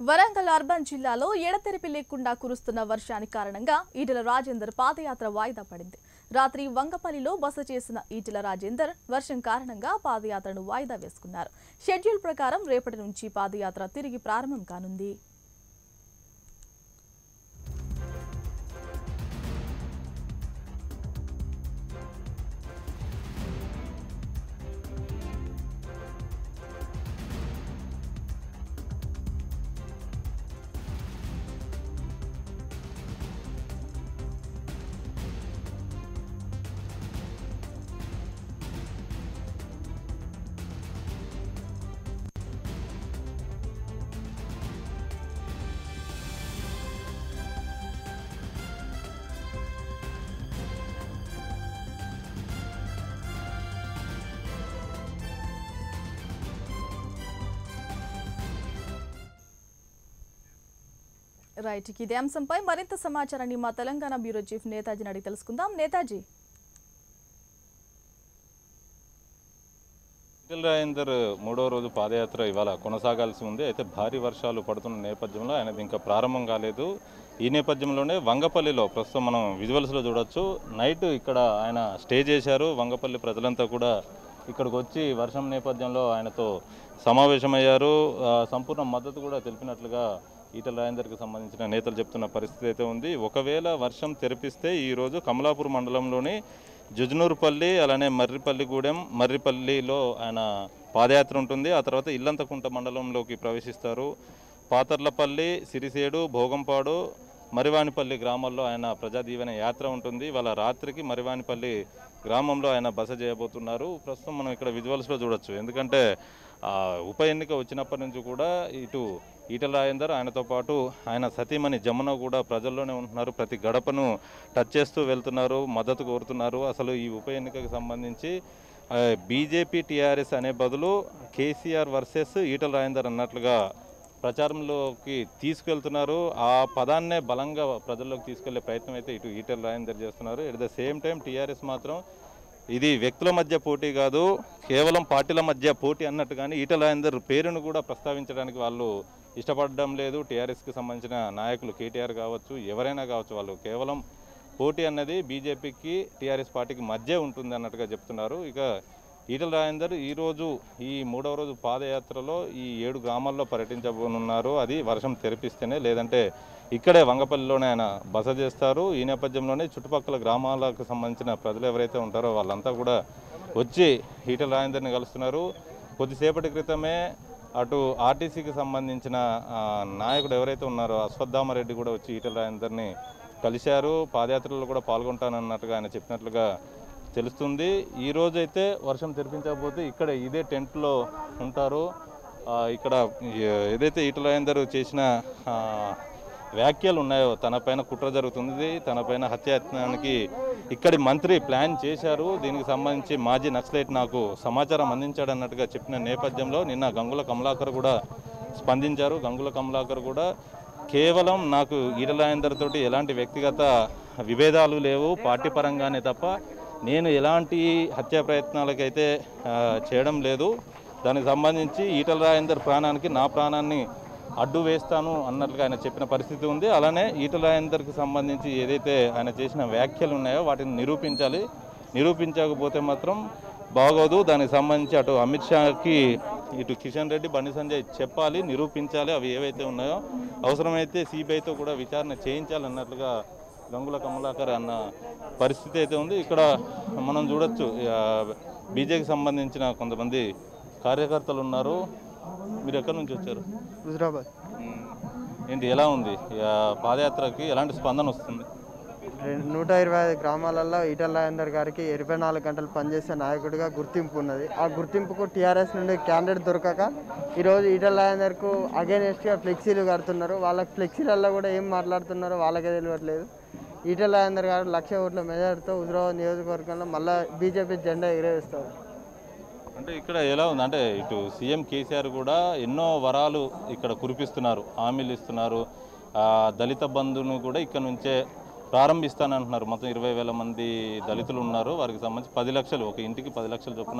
Warangal urban జిల్లాలో ఎడతెరిపి లేకుండా కురుస్తున్న వర్షానికి కారణంగా ఈటెల రాజేందర్ పాదయాత్ర వాయిదా పడింది. రాత్రి వంగపల్లిలో బస చేసిన ఈటెల రాజేందర్ వర్షం కారణంగా పాదయాత్రను వాయిదా వేసుకున్నారు. షెడ్యూల్ ప్రకారం రేపటి నుంచి పాదయాత్ర తిరిగి ప్రారంభం కానుంది. రైట్, ఇదే అంశంపై మరింత సమాచారాన్ని మా తెలంగాణ బ్యూరో చీఫ్ నేతాజీని అడిగి తెలుసుకుందాం. నేతాజీ, ఈటెల రాజేందర్ మూడో రోజు పాదయాత్ర ఇవాళ కొనసాగాల్సి ఉంది. అయితే భారీ వర్షాలు పడుతున్న నేపథ్యంలో ఆయనది ఇంకా ప్రారంభం కాలేదు. ఈ నేపథ్యంలోనే వంగపల్లిలో ప్రస్తుతం మనం విజువల్స్లో చూడొచ్చు. నైట్ ఇక్కడ ఆయన స్టే చేశారు. వంగపల్లి ప్రజలంతా కూడా ఇక్కడికి వచ్చి వర్షం నేపథ్యంలో ఆయనతో సమావేశమయ్యారు. సంపూర్ణ మద్దతు కూడా తెలిపినట్లుగా ఈటెల రాజేందర్కి సంబంధించిన నేతలు చెప్తున్న పరిస్థితి అయితే ఉంది. ఒకవేళ వర్షం తెరిపిస్తే ఈరోజు కమలాపూర్ మండలంలోని జుజ్నూరుపల్లి, అలానే మర్రిపల్లిలో ఆయన పాదయాత్ర ఉంటుంది. ఆ తర్వాత ఇల్లంతకుంట మండలంలోకి ప్రవేశిస్తారు. పాతర్లపల్లి, సిరిసేడు, భోగంపాడు, మరివానిపల్లి గ్రామాల్లో ఆయన ప్రజాదీవెన యాత్ర ఉంటుంది. వాళ్ళ రాత్రికి మరివానిపల్లి గ్రామంలో ఆయన బస చేయబోతున్నారు. ప్రస్తుతం మనం ఇక్కడ విజువల్స్లో చూడొచ్చు. ఎందుకంటే ఉప ఎన్నిక వచ్చినప్పటి నుంచి కూడా ఇటు ఈటెల రాజేందర్, ఆయనతో పాటు ఆయన సతీమణి జమున కూడా ప్రజల్లోనే ఉంటున్నారు. ప్రతి గడపను టచ్ చేస్తూ వెళ్తున్నారు, మద్దతు కోరుతున్నారు. అసలు ఈ ఉప ఎన్నికకు సంబంధించి బీజేపీ టీఆర్ఎస్ అనే బదులు కేసీఆర్ వర్సెస్ ఈటెల రాజేందర్ అన్నట్లుగా ప్రచారంలోకి తీసుకెళ్తున్నారు. ఆ పదాన్నే బలంగా ప్రజల్లోకి తీసుకెళ్లే ప్రయత్నం అయితే ఇటు ఈటెల రాజేందర్ చేస్తున్నారు. At the same time TRS మాత్రం ఇది వ్యక్తుల మధ్య పోటీ కాదు, కేవలం పార్టీల మధ్య పోటీ అన్నట్టుగానే ఈటెల రాజేందర్ పేరును కూడా ప్రస్తావించడానికి వాళ్ళు ఇష్టపడడం లేదు. టీఆర్ఎస్కి సంబంధించిన నాయకులు కేటీఆర్ కావచ్చు, ఎవరైనా కావచ్చు, వాళ్ళు కేవలం పోటీ అన్నది బీజేపీకి టీఆర్ఎస్ పార్టీకి మధ్య ఉంటుంది అన్నట్టుగా చెప్తున్నారు. ఇక ఈటెల రాజేందర్ ఈరోజు ఈ మూడవ రోజు పాదయాత్రలో ఈ 7 గ్రామాల్లో పర్యటించబోనున్నారు. అది వర్షం తెరిపిస్తేనే, లేదంటే ఇక్కడే వంగపల్లిలోనే ఆయన బస చేస్తారు. ఈ నేపథ్యంలోనే చుట్టుపక్కల గ్రామాలకు సంబంధించిన ప్రజలు ఎవరైతే ఉంటారో వాళ్ళంతా కూడా వచ్చి ఈటెల రాజేందర్ని కలుస్తున్నారు. కొద్దిసేపటి క్రితమే అటు ఆర్టీసీకి సంబంధించిన నాయకుడు ఎవరైతే ఉన్నారో అశ్వత్థామరెడ్డి కూడా వచ్చి ఈటెల రాజేందర్ని కలిశారు. పాదయాత్రలో కూడా పాల్గొంటానన్నట్టుగా ఆయన చెప్పినట్లుగా తెలుస్తుంది. ఈరోజు అయితే వర్షం తెరిపించకపోతే ఇక్కడ ఇదే టెంట్లో ఉంటారు. ఇక్కడ ఏదైతే ఈటెల రాజేందర్ చేసిన వ్యాఖ్యలు ఉన్నాయో, తనపైన కుట్ర జరుగుతుంది, తనపైన హత్యాయత్నానికి ఇక్కడి మంత్రి ప్లాన్ చేశారు, దీనికి సంబంధించి మాజీ నక్సలైట్ నాకు సమాచారం అందించాడన్నట్టుగా చెప్పిన నేపథ్యంలో నిన్న గంగుల కమలాకర్ కూడా స్పందించారు. గంగుల కమలాకర్ కూడా కేవలం నాకు ఈటెల రాజేందర్ తోటి ఎలాంటి వ్యక్తిగత విభేదాలు లేవు, పార్టీ పరంగానే తప్ప నేను ఎలాంటి హత్యా ప్రయత్నాలకైతే చేయడం లేదు, దానికి సంబంధించి ఈటెల రాజేందర్ ప్రాణానికి నా ప్రాణాన్ని అడ్డు వేస్తాను అన్నట్లుగా ఆయన చెప్పిన పరిస్థితి ఉంది. అలానే ఈటెల రాజేందర్కి సంబంధించి ఏదైతే ఆయన చేసిన వ్యాఖ్యలు ఉన్నాయో వాటిని నిరూపించాలి, నిరూపించకపోతే మాత్రం బాగోదు. దానికి సంబంధించి అటు అమిత్ షాకి, ఇటు కిషన్ రెడ్డి, బండి సంజయ్ చెప్పాలి, నిరూపించాలి. అవి ఏవైతే ఉన్నాయో అవసరమైతే సిబిఐతో కూడా విచారణ చేయించాలన్నట్లుగా గంగుల కమలాకర్ అన్న పరిస్థితి అయితే ఉంది. ఇక్కడ మనం చూడొచ్చు, బీజేపీకి సంబంధించిన కొంతమంది కార్యకర్తలు ఉన్నారు. మీరు ఎక్కడి నుంచి వచ్చారు? హుజరాబాద్. ఏంటి, ఎలా ఉంది పాదయాత్రకి, ఎలాంటి స్పందన వస్తుంది? 125 గ్రామాలలో ఈటెల రాజేందర్ గారికి 24 గంటలు పనిచేసే నాయకుడిగా గుర్తింపు ఉన్నది. ఆ గుర్తింపుకు టీఆర్ఎస్ నుండి క్యాండిడేట్ దొరకక ఈరోజు ఈటెల రాజేందర్కు అగైనెస్ట్గా ఫ్లెక్సీలు కడుతున్నారు. వాళ్ళకి ఫ్లెక్సీలలో కూడా ఏం మాట్లాడుతున్నారో వాళ్ళకే తెలియట్లేదు. ఈటెల రాజేందర్ గారు 1,00,000 ఓట్ల మెజార్టీతో హుజరాబాద్ నియోజకవర్గంలో మళ్ళీ బీజేపీ జెండా ఎగిరేస్తారు. అంటే ఇక్కడ ఎలా ఉంది అంటే, ఇటు సీఎం కేసీఆర్ కూడా ఎన్నో వరాలు ఇక్కడ కురిపిస్తున్నారు, హామీలు ఇస్తున్నారు. దళిత బంధును కూడా ఇక్కడ నుంచే ప్రారంభిస్తానంటున్నారు. మొత్తం 20,000 మంది దళితులు ఉన్నారు, వారికి సంబంధించి 10 లక్షలు, ఒక ఇంటికి 10 లక్షలు చొప్పున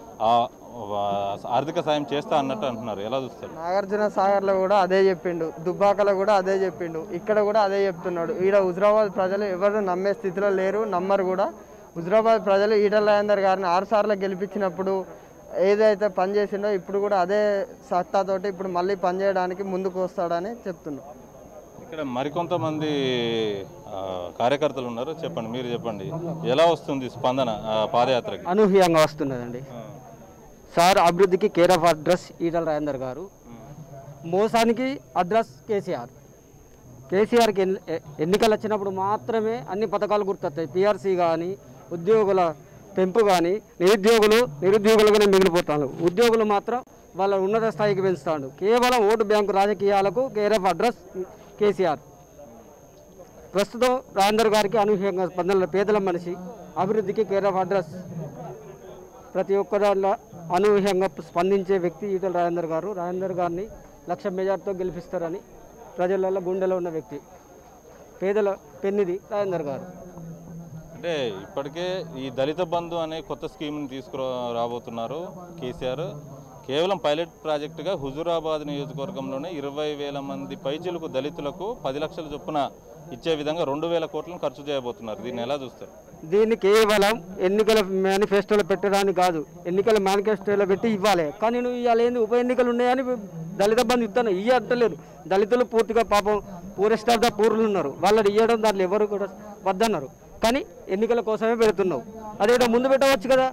ఆర్థిక సాయం చేస్తా అన్నట్టు అంటున్నారు. ఎలా చూస్తారు? నాగార్జున సాగర్లో కూడా అదే చెప్పిండు, దుబ్బాకలో కూడా అదే చెప్పిండు, ఇక్కడ కూడా అదే చెప్తున్నాడు. ఈడ హుజురాబాద్ ప్రజలు ఎవరు నమ్మే స్థితిలో లేరు, నమ్మరు కూడా. హుజురాబాద్ ప్రజలు ఈటల రాజేందర్ గారిని 6 సార్లు గెలిపించినప్పుడు ఏదైతే పని చేసిండో ఇప్పుడు కూడా అదే సత్తాతోటి ఇప్పుడు మళ్ళీ పనిచేయడానికి ముందుకు వస్తాడని చెప్తున్నాం. ఇక్కడ మరికొంతమంది కార్యకర్తలు ఉన్నారు, చెప్పండి, మీరు చెప్పండి, ఎలా వస్తుంది స్పందన పాదయాత్రకి? అనూహ్యంగా వస్తున్నదండి సార్. అభివృద్ధికి care of address Eatala Rajender గారు, మోసానికి అడ్రస్ కేసీఆర్. కేసీఆర్కి ఎన్నికలు వచ్చినప్పుడు మాత్రమే అన్ని పథకాలు గుర్తొస్తాయి. పిఆర్సీ కానీ, ఉద్యోగుల పెంపు కానీ, నిరుద్యోగులుగానే మిగిలిపోతాను. ఉద్యోగులు మాత్రం వాళ్ళ ఉన్నత స్థాయికి పెంచుతాడు. కేవలం ఓటు బ్యాంకు రాజకీయాలకు కేర్ ఆఫ్ అడ్రస్ కేసీఆర్. ప్రస్తుతం రాజేందర్ గారికి అనూహ్యంగా స్పందనలు, పేదల మనిషి, అభివృద్ధికి కేర్ ఆఫ్ అడ్రస్, ప్రతి ఒక్కదానిలో అనూహ్యంగా స్పందించే వ్యక్తి ఈటల రాజేందర్ గారు. రాజేందర్ గారిని 1,00,000 మెజార్టీతో గెలిపిస్తారని ప్రజలలో గుండెలో ఉన్న వ్యక్తి, పేదల పెన్నిది రాజేందర్ గారు. అంటే ఇప్పటికే ఈ దళిత బంధు అనే కొత్త స్కీమ్ని రాబోతున్నారు కేసీఆర్. కేవలం పైలట్ ప్రాజెక్టుగా హుజూరాబాద్ నియోజకవర్గంలోనే 20,000 మంది పైచిలకు దళితులకు 10 లక్షల చొప్పున ఇచ్చే విధంగా 2,000 కోట్లను ఖర్చు చేయబోతున్నారు. దీన్ని ఎలా చూస్తారు? దీన్ని కేవలం ఎన్నికల మేనిఫెస్టోలో పెట్టడానికి కాదు, ఎన్నికల మేనిఫెస్టోలో పెట్టి ఇవ్వాలి. కానీ నువ్వు ఇవాళ ఏంది ఉప ఎన్నికలు ఉన్నాయని దళిత బంధు ఇస్తాను ఇవ్వట్లేదు. దళితులు పూర్తిగా పాపం పూరెస్ట్ ఆఫ్ ద పూర్లు ఉన్నారు, వాళ్ళని ఇవ్వడం దాంట్లో ఎవరు కూడా వద్దన్నారు. కానీ ఎన్నికల కోసమే పెడుతున్నావు, అదేదో ముందు పెట్టవచ్చు కదా.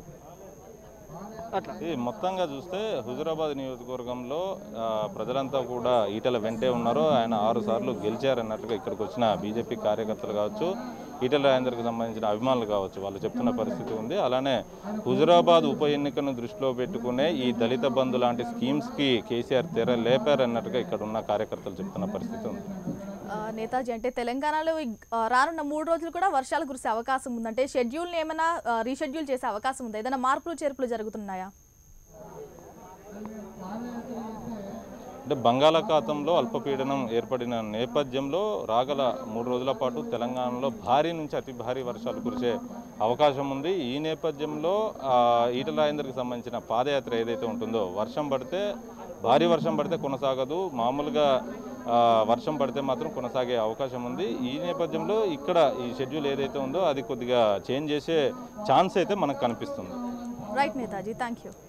అట్లా మొత్తంగా చూస్తే హుజూరాబాద్ నియోజకవర్గంలో ప్రజలంతా కూడా ఈటల వెంటే ఉన్నారు. ఆయన 6 సార్లు గెలిచారన్నట్టుగా ఇక్కడికి వచ్చిన బీజేపీ కార్యకర్తలు కావచ్చు, ఈటల రాజేందర్కి సంబంధించిన అభిమానులు కావచ్చు, వాళ్ళు చెప్తున్న పరిస్థితి ఉంది. అలానే హుజూరాబాద్ ఉప ఎన్నికను దృష్టిలో పెట్టుకునే ఈ దళిత బంధు లాంటి స్కీమ్స్కి కేసీఆర్ తెర లేపారన్నట్టుగా ఇక్కడ ఉన్న కార్యకర్తలు చెప్తున్న పరిస్థితి ఉంది. నేతాజీ, అంటే తెలంగాణలో రానున్న 3 రోజులు కూడా వర్షాలు కురిసే అవకాశం ఉందంటే షెడ్యూల్ని ఏమైనా రీషెడ్యూల్ చేసే అవకాశం ఉందా? ఏదైనా మార్పులు చేర్పులు జరుగుతున్నాయా? అంటే బంగాళాఖాతంలో అల్పపీడనం ఏర్పడిన నేపథ్యంలో రాగల 3 రోజుల పాటు తెలంగాణలో భారీ నుంచి అతి భారీ వర్షాలు కురిసే అవకాశం ఉంది. ఈ నేపథ్యంలో ఈటల రాజేందర్కి సంబంధించిన పాదయాత్ర ఏదైతే ఉంటుందో, భారీ వర్షం పడితే కొనసాగదు, మామూలుగా వర్షం పడితే మాత్రం కొనసాగే అవకాశం ఉంది. ఈ నేపథ్యంలో ఇక్కడ ఈ షెడ్యూల్ ఏదైతే ఉందో అది కొద్దిగా చేంజ్ చేసే ఛాన్స్ అయితే మనకు కనిపిస్తుంది. Right Netaji, thank you.